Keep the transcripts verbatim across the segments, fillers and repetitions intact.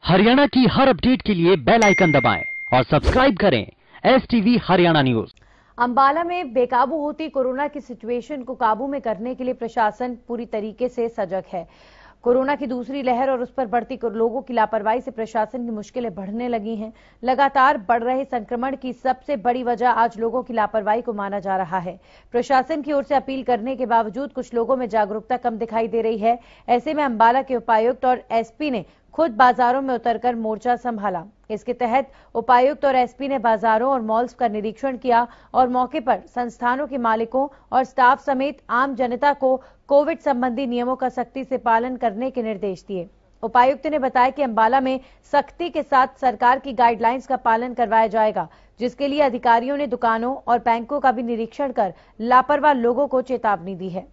हरियाणा की हर अपडेट के लिए बेल आइकन दबाएं और सब्सक्राइब करें S TV Haryana news. Ambala में बेकाबू होती कोरोना की सिचुएशन को काबू में करने के लिए प्रशासन पूरी तरीके से सजग है। कोरोना की दूसरी लहर और उस पर बढ़ती लोगों की लापरवाही से प्रशासन की मुश्किलें बढ़ने लगी हैं। लगातार बढ़ रहे संक्रमण की सबसे बड़ी वजह आज लोगों की लापरवाही को माना जा रहा है। प्रशासन की ओर से अपील करने के बावजूद कुछ लोगों में जागरूकता कम दिखाई दे रही है। ऐसे में अंबाला के उपायुक्त और एसपी ने खुद बाजारों में उतरकर मोर्चा संभाला। इसके तहत उपायुक्त और एसपी ने बाजारों और मॉल्स का निरीक्षण किया और मौके पर संस्थानों के मालिकों और स्टाफ समेत आम जनता को कोविड संबंधी नियमों का सख्ती से पालन करने के निर्देश दिए। उपायुक्त ने बताया कि अंबाला में सख्ती के साथ सरकार की गाइडलाइंस का पालन करवाया जाएगा, जिसके लिए अधिकारियों ने दुकानों और बैंकों का भी निरीक्षण कर लापरवाह लोगों को चेतावनी दी है।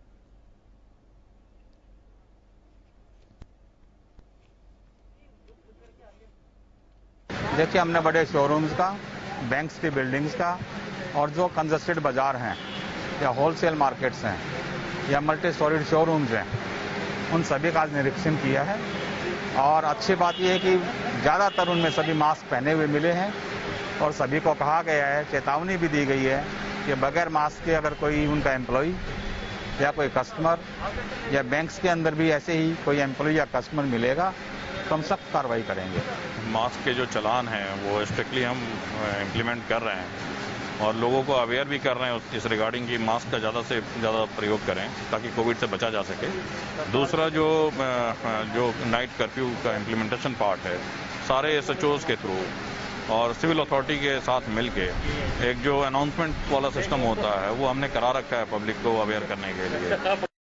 देखिए, हमने बड़े शोरूम्स का, बैंक्स की बिल्डिंग्स का और जो कंजस्टेड बाजार हैं या होलसेल मार्केट्स हैं या मल्टी स्टोरीड शोरूम्स हैं, उन सभी का आज निरीक्षण किया है। और अच्छी बात यह है कि ज़्यादातर उनमें सभी मास्क पहने हुए मिले हैं और सभी को कहा गया है, चेतावनी भी दी गई है कि बगैर मास्क के अगर कोई उनका एम्प्लॉय या कोई कस्टमर या बैंक्स के अंदर भी ऐसे ही कोई एम्प्लॉय या कस्टमर मिलेगा तो हम सख्त कार्रवाई करेंगे। मास्क के जो चलान हैं वो स्ट्रिक्टली हम इम्प्लीमेंट कर रहे हैं और लोगों को अवेयर भी कर रहे हैं इस रिगार्डिंग कि मास्क का ज़्यादा से ज़्यादा प्रयोग करें ताकि कोविड से बचा जा सके। दूसरा जो जो नाइट कर्फ्यू का इम्प्लीमेंटेशन पार्ट है, सारे एस एच ओज़ के थ्रू और सिविल अथॉरिटी के साथ मिलके एक जो अनाउंसमेंट वाला सिस्टम होता है वो हमने करा रखा है पब्लिक को अवेयर करने के लिए।